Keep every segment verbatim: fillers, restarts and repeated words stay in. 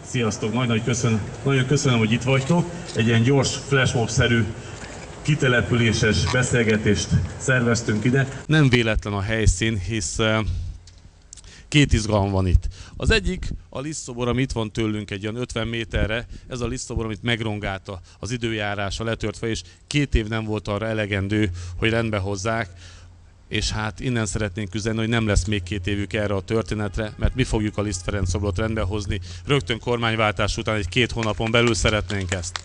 Sziasztok! Nagyon köszönöm, nagyon köszönöm, hogy itt vagytok. Egy ilyen gyors flashmob-szerű kitelepüléses beszélgetést szerveztünk ide. Nem véletlen a helyszín, hisz két izgalom van itt. Az egyik a Lisztszobor, ami itt van tőlünk egy olyan ötven méterre, ez a Lisztszobor, amit megrongálta az időjárása letörtve, és két év nem volt arra elegendő, hogy rendbe hozzák, és hát innen szeretnénk üzenni, hogy nem lesz még két évük erre a történetre, mert mi fogjuk a Liszt Ferenc szobrot rendbe hozni. Rögtön kormányváltás után egy két hónapon belül szeretnénk ezt.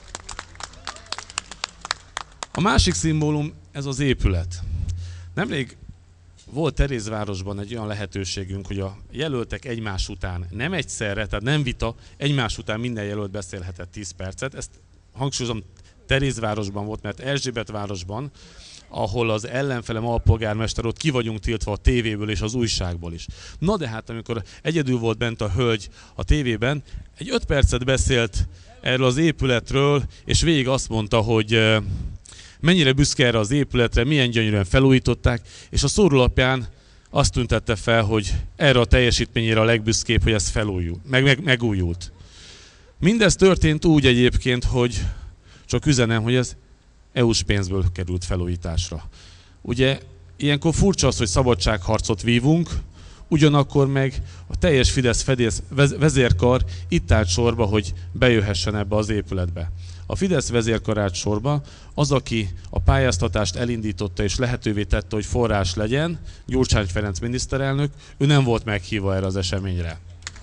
A másik szimbólum ez az épület. Nemrég volt Terézvárosban egy olyan lehetőségünk, hogy a jelöltek egymás után, nem egyszerre, tehát nem vita, egymás után minden jelölt beszélhetett tíz percet. Ezt hangsúlyozom, Terézvárosban volt, mert Erzsébetvárosban, ahol az ellenfelem alpolgármester, ott ki vagyunk tiltva a tévéből és az újságból is. Na de hát, amikor egyedül volt bent a hölgy a tévében, egy öt percet beszélt erről az épületről, és végig azt mondta, hogy mennyire büszke erre az épületre, milyen gyönyörűen felújították, és a szórólapján azt tüntette fel, hogy erre a teljesítményére a legbüszkébb, hogy ez felújul, meg, meg, megújult. Mindez történt úgy egyébként, hogy csak üzenem, hogy ez é u-s pénzből került felújításra. Ugye ilyenkor furcsa az, hogy szabadságharcot vívunk, ugyanakkor meg a teljes Fidesz vezérkar itt állt sorba, hogy bejöhessen ebbe az épületbe. A Fidesz vezérkar állt sorba, az, aki a pályáztatást elindította és lehetővé tette, hogy forrás legyen, Gyurcsány Ferenc miniszterelnök, ő nem volt meghívva erre az eseményre.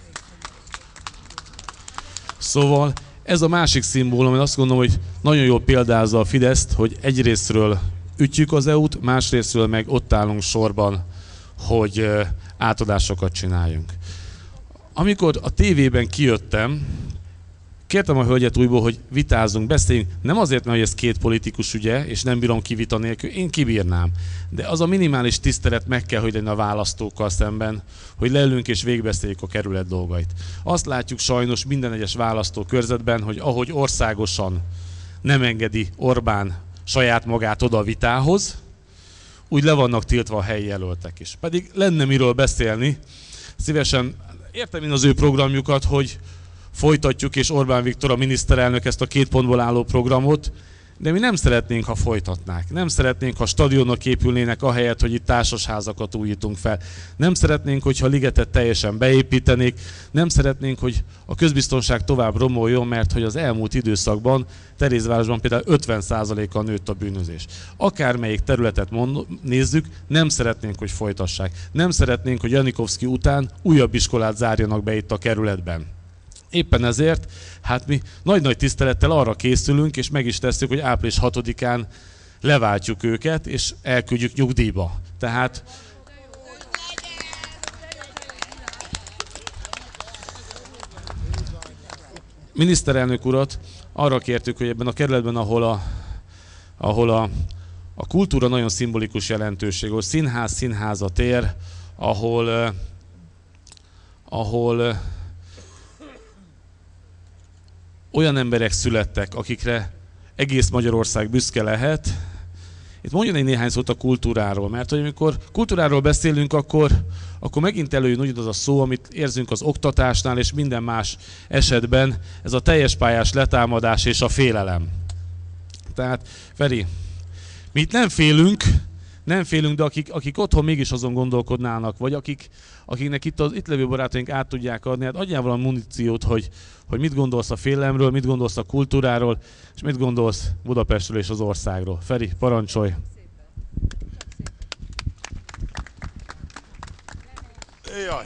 Szóval ez a másik szimbólum, én azt gondolom, hogy nagyon jól példázza a Fideszt, hogy egyrésztről ütjük az é u-t, másrésztről meg ott állunk sorban, hogy átadásokat csináljunk. Amikor a tévében kijöttem, kértem a hölgyet újból, hogy vitázzunk, beszéljünk. Nem azért, mert ez két politikus ügye, és nem bírom ki vita nélkül, én kibírnám. De az a minimális tisztelet meg kell, hogy legyen a választókkal szemben, hogy leülünk és végigbeszéljük a kerület dolgait. Azt látjuk sajnos minden egyes választókörzetben, hogy ahogy országosan nem engedi Orbán saját magát oda a vitához, úgy le vannak tiltva a helyi jelöltek is. Pedig lenne miről beszélni. Szívesen értem én az ő programjukat, hogy folytatjuk, és Orbán Viktor a miniszterelnök ezt a két pontból álló programot, de mi nem szeretnénk, ha folytatnák. Nem szeretnénk, ha stadionok épülnének ahelyett, hogy itt társasházakat újítunk fel. Nem szeretnénk, hogyha ligetet teljesen beépítenék. Nem szeretnénk, hogy a közbiztonság tovább romoljon, mert hogy az elmúlt időszakban Terézvárosban például ötven százalékkal nőtt a bűnözés. Akármelyik területet mond, nézzük, nem szeretnénk, hogy folytassák. Nem szeretnénk, hogy Janikovszky után újabb iskolát zárjanak be itt a kerületben. Éppen ezért, hát mi nagy-nagy tisztelettel arra készülünk, és meg is tesszük, hogy április hatodikán leváltjuk őket, és elküldjük nyugdíjba. Tehát miniszterelnök urat arra kértük, hogy ebben a kerületben, ahol a, ahol a, a kultúra nagyon szimbolikus jelentőség, ahol színház, színház a tér, ahol, ahol olyan emberek születtek, akikre egész Magyarország büszke lehet. Itt mondjon egy néhány szót a kultúráról, mert hogy amikor kultúráról beszélünk, akkor, akkor megint előjön ugyanaz a szó, amit érzünk az oktatásnál és minden más esetben, ez a teljes pályás letámadás és a félelem. Tehát, Feri, mi itt nem félünk, nem félünk, de akik, akik otthon mégis azon gondolkodnának, vagy akik, akiknek itt az itt levő barátaink át tudják adni, hát adjál valami muníciót, hogy, hogy mit gondolsz a félelemről, mit gondolsz a kultúráról, és mit gondolsz Budapestről és az országról. Feri, parancsolj! Jaj.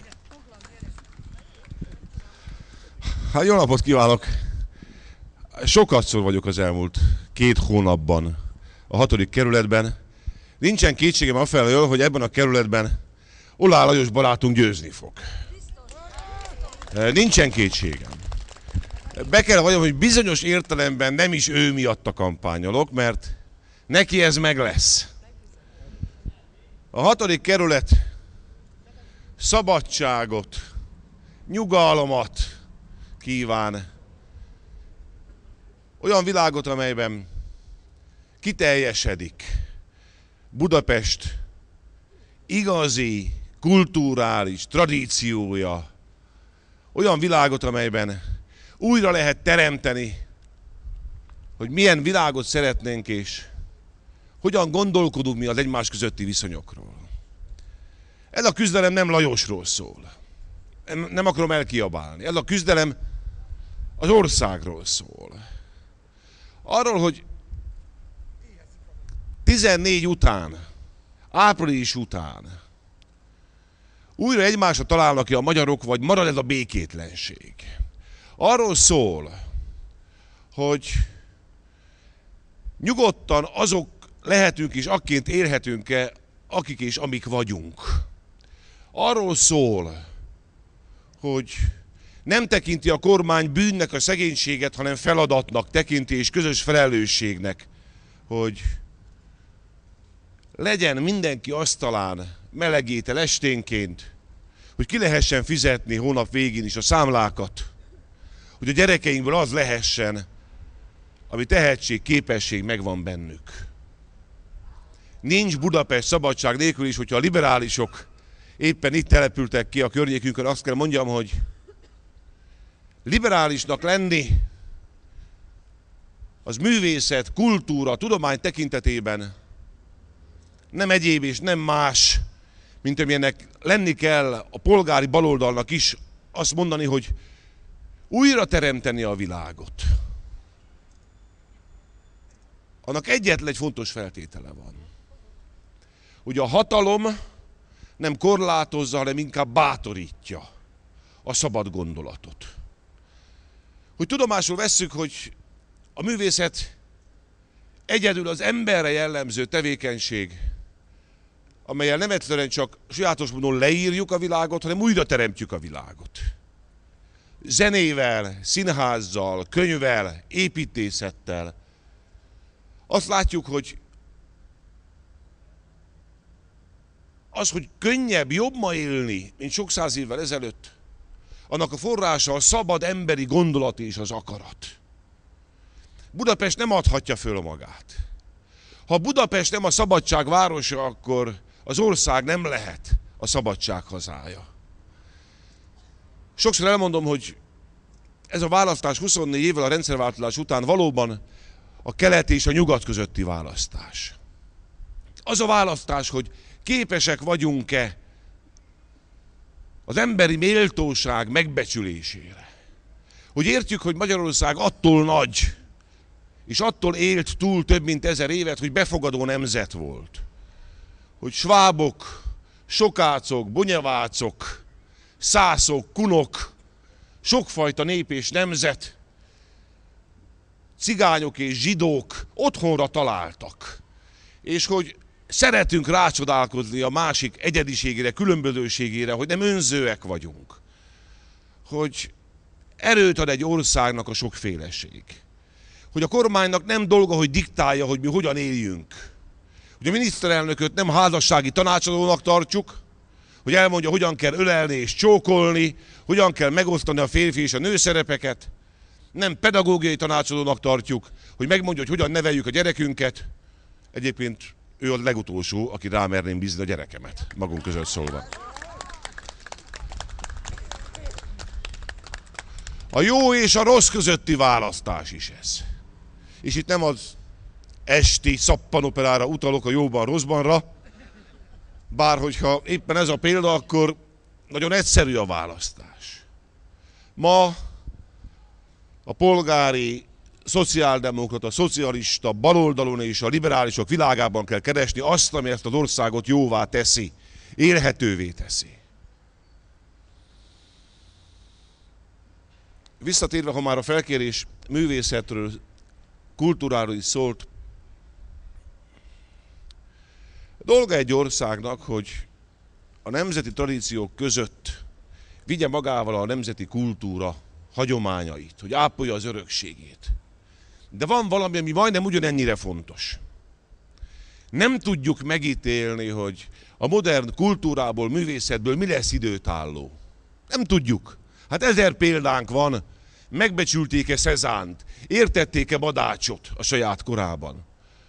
Hát jó napot kívánok! Sokatszor vagyok az elmúlt két hónapban a hatodik kerületben. Nincsen kétségem afelől, hogy ebben a kerületben Oláh Lajos barátunk győzni fog. Nincsen kétségem. Be kell valljam, hogy bizonyos értelemben nem is ő miatt a kampányolok, mert neki ez meg lesz. A hatodik kerület szabadságot, nyugalmat kíván. Olyan világot, amelyben kiteljesedik Budapest igazi, kulturális tradíciója, olyan világot, amelyben újra lehet teremteni, hogy milyen világot szeretnénk, és hogyan gondolkodunk mi az egymás közötti viszonyokról. Ez a küzdelem nem Lajosról szól. Nem akarom elkiabálni. Ez a küzdelem az országról szól. Arról, hogy tizennégy után, április után újra egymásra találnak-e a magyarok, vagy marad ez a békétlenség. Arról szól, hogy nyugodtan azok lehetünk és akként élhetünk-e, akik és amik vagyunk. Arról szól, hogy nem tekinti a kormány bűnnek a szegénységet, hanem feladatnak tekinti és közös felelősségnek, hogy legyen mindenki asztalán meleg étel esténként, hogy ki lehessen fizetni hónap végén is a számlákat, hogy a gyerekeinkből az lehessen, ami tehetség, képesség megvan bennük. Nincs Budapest szabadság nélkül is, hogyha a liberálisok éppen itt települtek ki a környékünkön, azt kell mondjam, hogy liberálisnak lenni az művészet, kultúra, tudomány tekintetében nem egyéb és nem más, mint amilyennek lenni kell a polgári baloldalnak is, azt mondani, hogy újra teremteni a világot. Annak egyetlen egy fontos feltétele van, hogy a hatalom nem korlátozza, hanem inkább bátorítja a szabad gondolatot. Hogy tudomásul vesszük, hogy a művészet egyedül az emberre jellemző tevékenység, amellyel nem egyszerűen csak sajátos módon leírjuk a világot, hanem újra teremtjük a világot. Zenével, színházzal, könyvvel, építészettel. Azt látjuk, hogy az, hogy könnyebb, jobb ma élni, mint sok száz évvel ezelőtt, annak a forrása a szabad emberi gondolat és az akarat. Budapest nem adhatja föl magát. Ha Budapest nem a szabadság városa, akkor az ország nem lehet a szabadság hazája. Sokszor elmondom, hogy ez a választás huszonnégy évvel a rendszerváltás után valóban a kelet és a nyugat közötti választás. Az a választás, hogy képesek vagyunk-e az emberi méltóság megbecsülésére. Hogy értjük, hogy Magyarország attól nagy, és attól élt túl több mint ezer évet, hogy befogadó nemzet volt. Hogy svábok, sokácok, bonyavácok, szászok, kunok, sokfajta nép és nemzet, cigányok és zsidók otthonra találtak. És hogy szeretünk rácsodálkozni a másik egyediségére, különbözőségére, hogy nem önzőek vagyunk. Hogy erőt ad egy országnak a sokféleség. Hogy a kormánynak nem dolga, hogy diktálja, hogy mi hogyan éljünk. Hogy a miniszterelnököt nem házassági tanácsadónak tartjuk, hogy elmondja, hogyan kell ölelni és csókolni, hogyan kell megosztani a férfi és a nő szerepeket. Nem pedagógiai tanácsadónak tartjuk, hogy megmondja, hogy hogyan neveljük a gyerekünket. Egyébként ő a legutolsó, aki rámerném bízni a gyerekemet, magunk között szólva. A jó és a rossz közötti választás is ez. És itt nem az esti szappanoperára utalok a jóban, rosszbanra, bár hogyha éppen ez a példa, akkor nagyon egyszerű a választás. Ma a polgári, szociáldemokrata, szocialista, baloldalon és a liberálisok világában kell keresni azt, ami ezt az országot jóvá teszi, élhetővé teszi. Visszatérve, ha már a felkérés művészetről, kultúráról is szólt, dolga egy országnak, hogy a nemzeti tradíciók között vigye magával a nemzeti kultúra hagyományait, hogy ápolja az örökségét. De van valami, ami majdnem ugyanennyire fontos. Nem tudjuk megítélni, hogy a modern kultúrából, művészetből mi lesz időtálló. Nem tudjuk. Hát ezer példánk van, megbecsülték-e Szezánt, értették-e Badácsot a saját korában.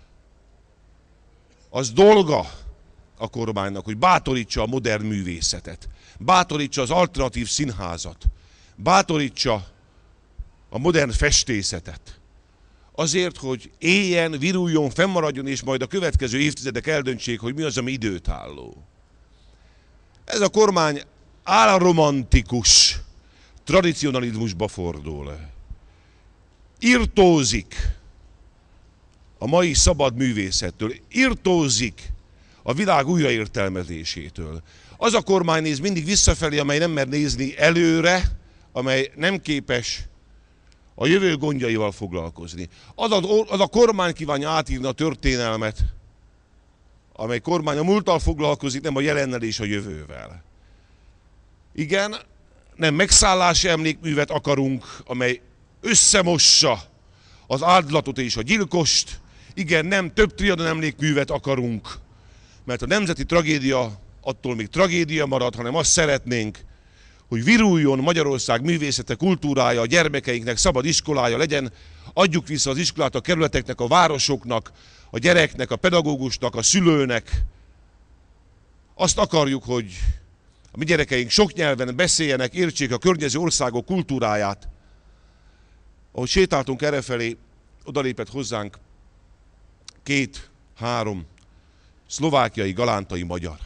Az dolga a kormánynak, hogy bátorítsa a modern művészetet, bátorítsa az alternatív színházat, bátorítsa a modern festészetet. Azért, hogy éljen, viruljon, fennmaradjon, és majd a következő évtizedek eldöntsék, hogy mi az, ami időtálló. Ez a kormány álromantikus tradicionalizmusba fordul. Irtózik a mai szabad művészettől, irtózik a világ újraértelmezésétől. Az a kormány néz mindig visszafelé, amely nem mer nézni előre, amely nem képes a jövő gondjaival foglalkozni. Az a, az a kormány kívánja átírni a történelmet, amely kormány a múlttal foglalkozik, nem a jelennel és a jövővel. Igen, nem megszállási emlékművet akarunk, amely összemossa az áldozatot és a gyilkost. Igen, nem több Trianon emlékművet akarunk, mert a nemzeti tragédia attól még tragédia marad, hanem azt szeretnénk, hogy viruljon Magyarország művészete, kultúrája, a gyermekeinknek szabad iskolája legyen, adjuk vissza az iskolát a kerületeknek, a városoknak, a gyereknek, a pedagógusnak, a szülőnek. Azt akarjuk, hogy a mi gyerekeink sok nyelven beszéljenek, értsék a környező országok kultúráját. Ahogy sétáltunk errefelé, odalépett hozzánk két, három szlovákiai, galántai magyar.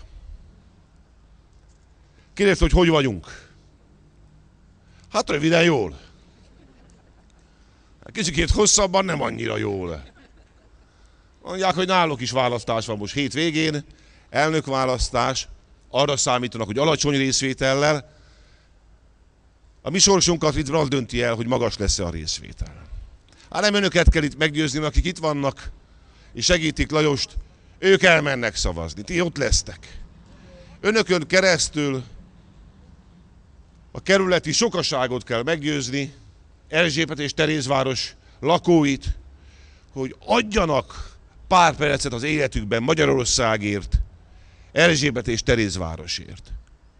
Kérdezte, hogy hogy vagyunk? Hát röviden jól. Kicsikét hosszabban nem annyira jól. Mondják, hogy náluk is választás van most hétvégén, elnökválasztás, arra számítanak, hogy alacsony részvétellel. A mi sorsunkat itt az dönti el, hogy magas lesz-e a részvétel. Hát nem önöket kell itt meggyőzni, mert akik itt vannak és segítik Lajost, ők elmennek szavazni, ti ott lesztek. Önökön keresztül a kerületi sokaságot kell meggyőzni, Erzsébet és Terézváros lakóit, hogy adjanak pár percet az életükben Magyarországért, Erzsébet és Terézvárosért.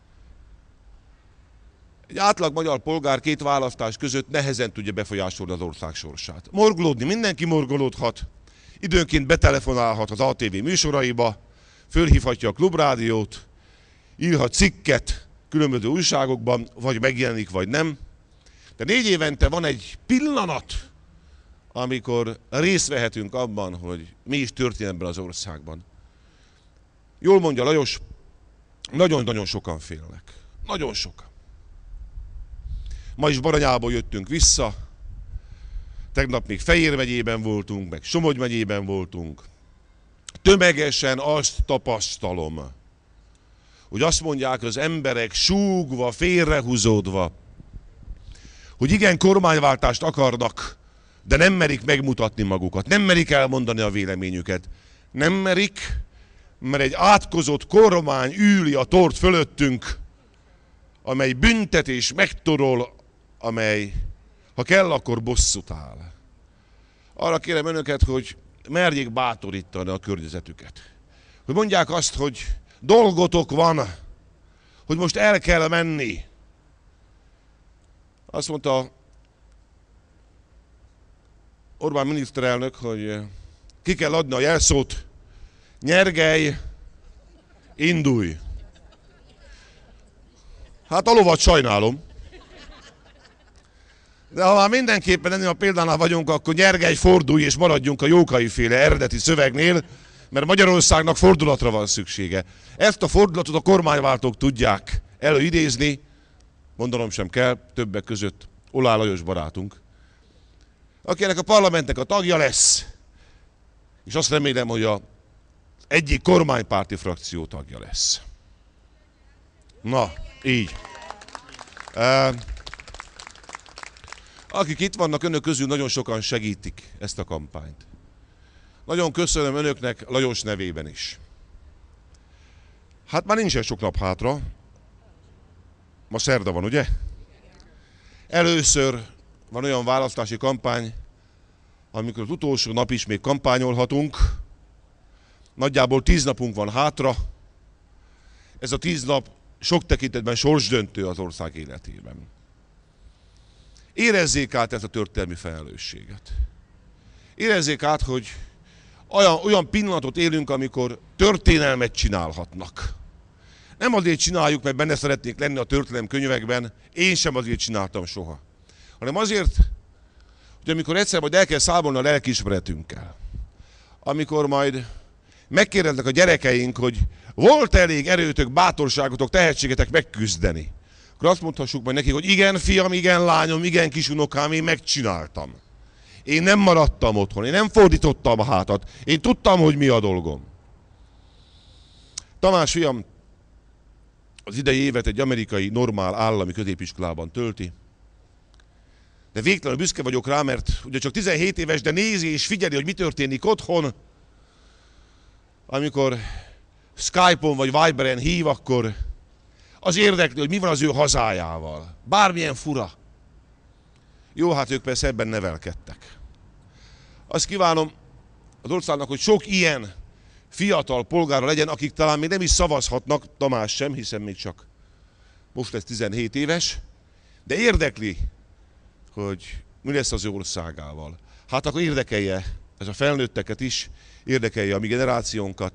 Egy átlag magyar polgár két választás között nehezen tudja befolyásolni az ország sorsát. Morgolódni mindenki morgolódhat, időnként betelefonálhat az á té vé műsoraiba, fölhívhatja a klubrádiót, írhat cikket különböző újságokban, vagy megjelenik, vagy nem. De négy évente van egy pillanat, amikor részt vehetünk abban, hogy mi is történt ebben az országban. Jól mondja Lajos, nagyon-nagyon sokan félnek. Nagyon sokan. Ma is Baranyából jöttünk vissza, tegnap még Fejér megyében voltunk, meg Somogy megyében voltunk. Tömegesen azt tapasztalom, hogy azt mondják az emberek súgva, félrehúzódva, hogy igen, kormányváltást akarnak, de nem merik megmutatni magukat, nem merik elmondani a véleményüket. Nem merik, mert egy átkozott kormány űli a tort fölöttünk, amely büntet és megtorol, amely, ha kell, akkor bosszút áll. Arra kérem önöket, hogy merjék bátorítani a környezetüket. Hogy mondják azt, hogy dolgotok van, hogy most el kell menni. Azt mondta Orbán miniszterelnök, hogy ki kell adni a jelszót, nyergelj, indulj. Hát a lovat sajnálom. De ha már mindenképpen ennél a példánál vagyunk, akkor nyergelj, fordulj és maradjunk a Jókai-féle eredeti szövegnél, mert Magyarországnak fordulatra van szüksége. Ezt a fordulatot a kormányváltók tudják előidézni, mondanom sem kell, többek között Oláh Lajos barátunk, aki ennek a parlamentnek a tagja lesz, és azt remélem, hogy az egyik kormánypárti frakció tagja lesz. Na, így. Uh, akik itt vannak, önök közül nagyon sokan segítik ezt a kampányt. Nagyon köszönöm önöknek Lajos nevében is. Hát már nincsen sok nap hátra. Ma szerda van, ugye? Először van olyan választási kampány, amikor az utolsó nap is még kampányolhatunk. Nagyjából tíz napunk van hátra. Ez a tíz nap sok tekintetben sorsdöntő az ország életében. Érezzék át ezt a történelmi felelősséget. Érezzék át, hogy olyan, olyan pillanatot élünk, amikor történelmet csinálhatnak. Nem azért csináljuk, mert benne szeretnék lenni a történelem könyvekben, én sem azért csináltam soha. Hanem azért, hogy amikor egyszer majd el kell számolni a lelkiismeretünkkel, amikor majd megkérdeznek a gyerekeink, hogy volt elég erőtök, bátorságotok, tehetségetek megküzdeni, akkor azt mondhassuk majd nekik, hogy igen fiam, igen lányom, igen kisunokám, én megcsináltam. Én nem maradtam otthon, én nem fordítottam a hátat, én tudtam, hogy mi a dolgom. Tamás fiam az idei évet egy amerikai normál állami középiskolában tölti, de végtelenül büszke vagyok rá, mert ugye csak tizenhét éves, de nézi és figyeli, hogy mi történik otthon. Amikor Skype-on vagy Viberen hív, akkor az érdekli, hogy mi van az ő hazájával. Bármilyen fura. Jó, hát ők persze ebben nevelkedtek. Azt kívánom az országnak, hogy sok ilyen fiatal polgára legyen, akik talán még nem is szavazhatnak, Tamás sem, hiszen még csak most lesz tizenhét éves, de érdekli, hogy mi lesz az ő országával. Hát akkor érdekelje ez a felnőtteket is, érdekelje a mi generációnkat.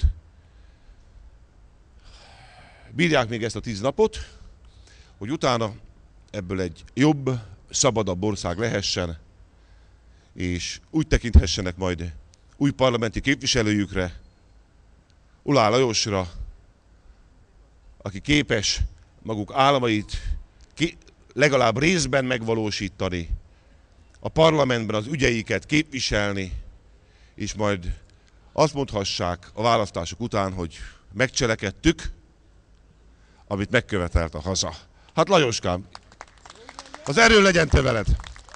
Bírják még ezt a tíz napot, hogy utána ebből egy jobb, szabadabb ország lehessen, és úgy tekinthessenek majd új parlamenti képviselőjükre, Ulá Lajosra, aki képes maguk álmait legalább részben megvalósítani, a parlamentben az ügyeiket képviselni, és majd azt mondhassák a választások után, hogy megcselekedtük, amit megkövetelt a haza. Hát Lajoskám, az erő legyen te veled!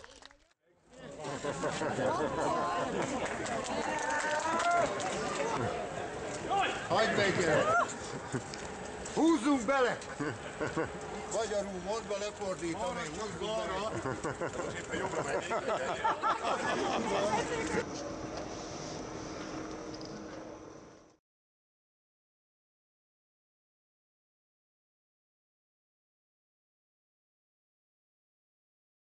Hagyd meg, gyere! Húzzunk bele! Magyarul mondva lefordítom, én húzzunk bele!